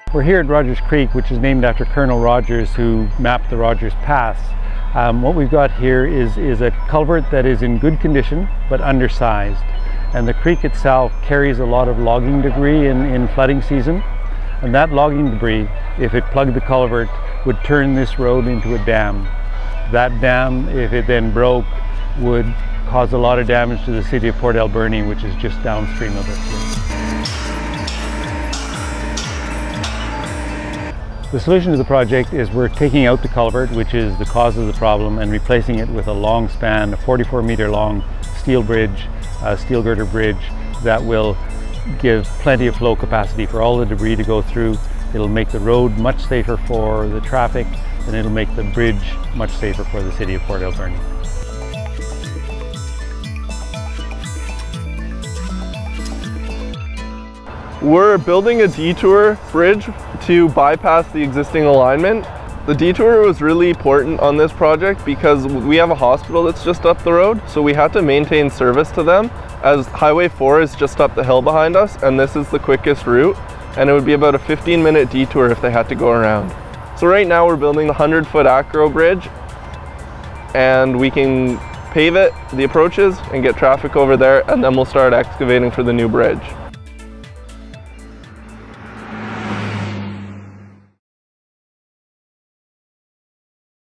We're here at Rogers Creek, which is named after Colonel Rogers, who mapped the Rogers Pass. What we've got here is a culvert that is in good condition but undersized, and the creek itself carries a lot of logging debris in flooding season, and that logging debris, if it plugged the culvert, would turn this road into a dam. That dam, if it then broke, would cause a lot of damage to the city of Port Alberni, which is just downstream of us here. The solution to the project is we're taking out the culvert, which is the cause of the problem, and replacing it with a long span, a 44-meter long steel bridge, steel girder bridge that will give plenty of flow capacity for all the debris to go through. It'll make the road much safer for the traffic, and it'll make the bridge much safer for the city of Port Alberni. We're building a detour bridge to bypass the existing alignment. The detour was really important on this project because we have a hospital that's just up the road, so we had to maintain service to them, as Highway 4 is just up the hill behind us, and this is the quickest route, and it would be about a 15-minute detour if they had to go around. So right now we're building a 100-foot acro bridge, and we can pave it, the approaches, and get traffic over there, and then we'll start excavating for the new bridge.